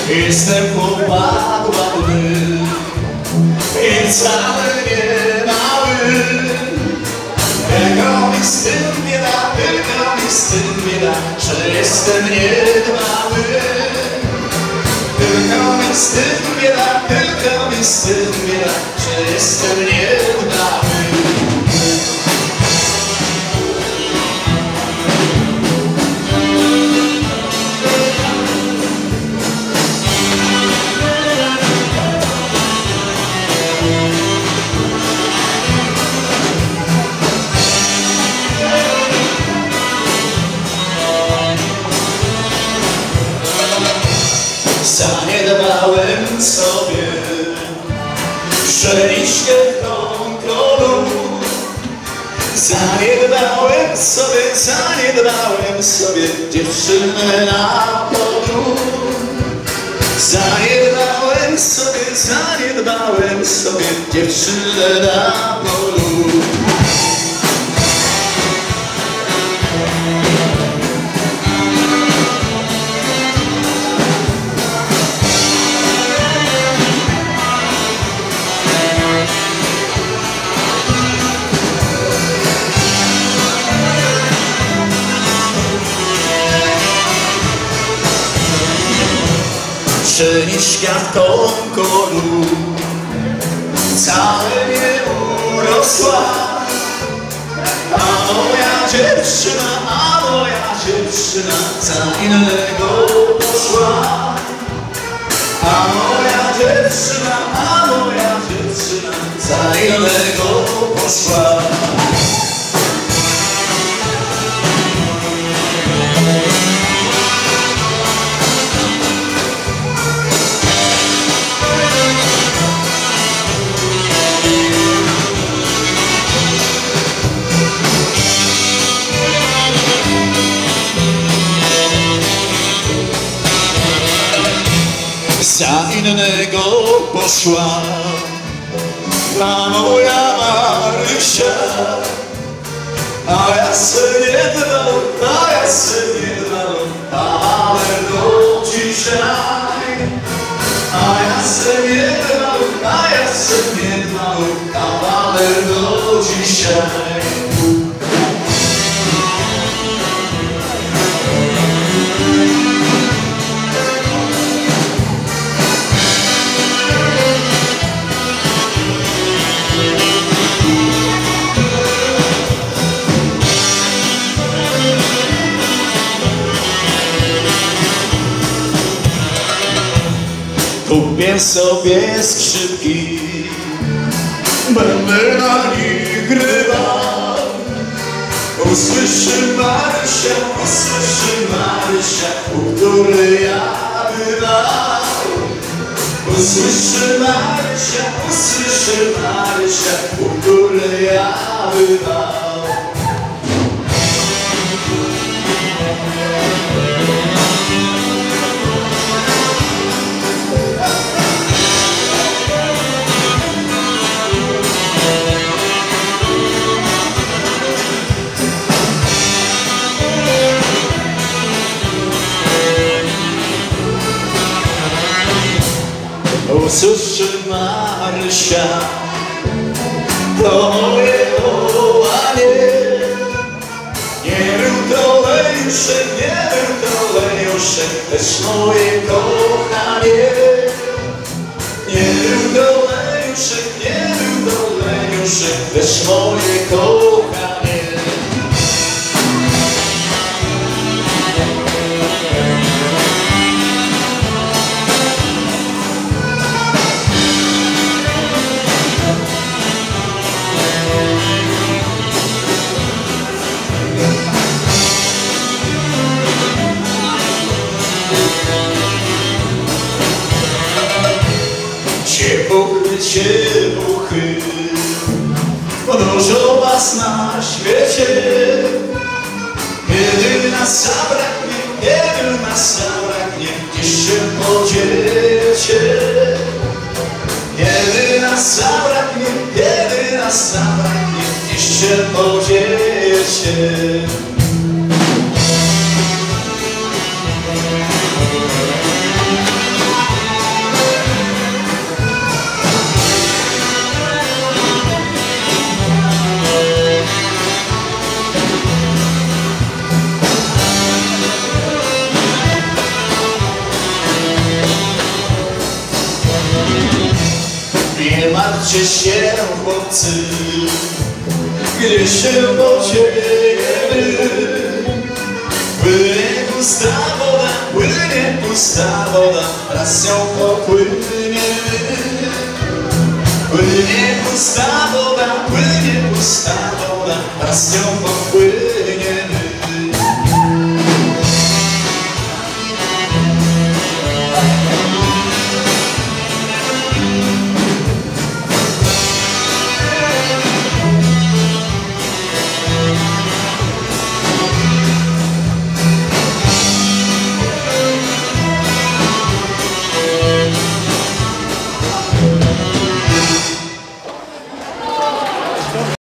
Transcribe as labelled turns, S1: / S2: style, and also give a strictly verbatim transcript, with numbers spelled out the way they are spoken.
S1: Jestem popadły i cały niemały. Tylko mi z tym bieda, tylko mi z tym bieda, że jestem niedbały. Tylko mi z tym bieda, tylko mi z tym bieda, że jestem niedbały. Zaniedbałem sobie pszeniczkę w konkrolu. Zaniedbałem sobie, zaniedbałem sobie dziewczynę na polu. Zaniedbałem sobie, zaniedbałem sobie dziewczynę na polu. Pszeniczka w konkrolu wcale nie urosła, a moja dziewczyna, a moja dziewczyna za innego poszła. A moja dziewczyna, a moja dziewczyna za innego poszła. Za innego poszła ta moja Marysia, a ja se nie dbam, a ja se nie dbam, ale do dzisiaj. A ja se nie dbam, a ja se nie dbam, ale do dzisiaj. Kupię sobie skrzypki, będę na nich grywał. Usłyszy Marysia, usłyszy Marysia, u której ja bywam. Usłyszy Marysia, usłyszy Marysia, u której ja bywam. Usłyszy Marysia, to moje wołanie. Nie był to Lejuszek, nie był to Lejuszek, lecz moje kochanie. Nie był to Lejuszek, nie był to Lejuszek, lecz moje kochanie. Ciepłuchy, ciepłuchy podążą was na świecie. Kiedy nas zabraknie, kiedy nas zabraknie, gdzieś się podziecie. Kiedy nas zabraknie, kiedy nas zabraknie, gdzieś się podziecie. Bawcie się, chłopcy, gdzie się podziejemy. Płynie pusta woda, płynie pusta woda, raz ją popłyniemy. Płynie pusta woda, płynie pusta woda, raz ją popłyniemy.